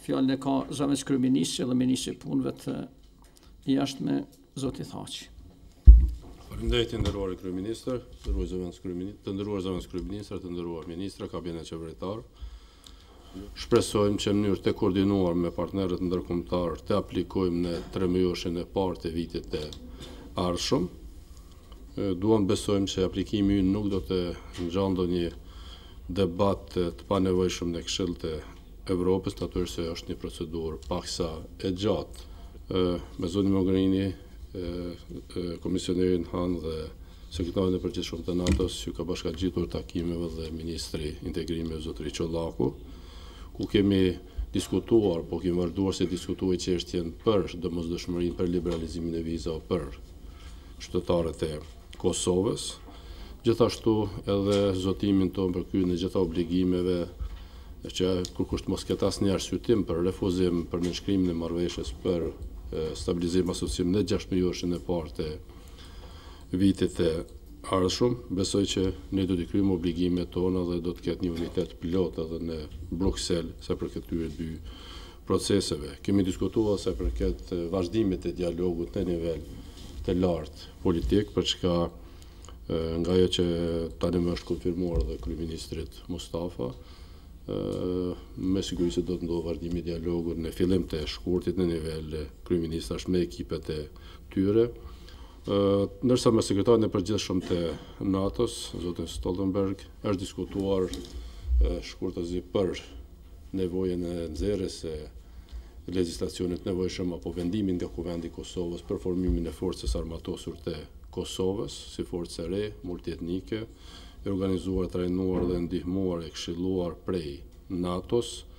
Fjalën e ka zëvendës kryeministri dhe ministri i punëve të jashtme, zoti Thaçi. Faleminderit nderuar kryeministër, nderuar zëvendës kryeministër, të nderuar ministra, kabinet qeveritar. Shpresojmë që në mënyrë të koordinuar me partnerët ndërkombëtar të aplikojmë në 3 mujoshin e parë të vitit të ardhshëm. Duam besojmë që aplikimi ynë nuk do të ngjallë ndonjë debat të panevojshëm në Këshillit të Evropës, natyrisht se është një procedurë paksa e gjatë. Me zonin Mogherini, komisionerin Han dhe sekretarin e përgjithshëm të NATO-s që ka bashkangjitur takimeve dhe ministri integrimi zotëri Çollaku, ku kemi diskutuar, po kemi vazhduar se diskutuaj çështjen për domosdoshmërinë për liberalizimin e vizave për qytetarët e Kosovës, gjithashtu edhe zotimin tonë për kryerjen e gjitha obligimeve që kur kusht mos ketë asnjë arsyetim për refuzim për nënshkrimin e marrëveshjes për stabilizim asocim në 6 mujoshin e parë të vitit të ardhshëm. Besoj që ne do të kryejmë obligimet tona dhe do të ketë një unitet plot edhe në Bruksel sa për këtyre dy proceseve. Kemi diskutuar sa përket vazhdimit të dialogut në nivel të lartë politik, për çka nga ajo që tani më është konfirmuar dhe kryeministrit Mustafa, me siguri se do të ndodhë vazhdimi i dialogut në fillim të shkurtit në nivel kryeministrash me ekipet e tyre. Ndërsa me sekretarin e përgjithshëm të NATO-s, zotin Stoltenberg, është diskutuar shkurtëzi për nevojën e nxjerrjes së legjislacionit nevojshëm apo vendimin nga Kuvendi i Kosovës për formimin e forcës armatosur të Kosovës, si forcë e re, multietnike, e organizuar, trajnuar dhe ndihmuar e këshilluar prej NATO-s,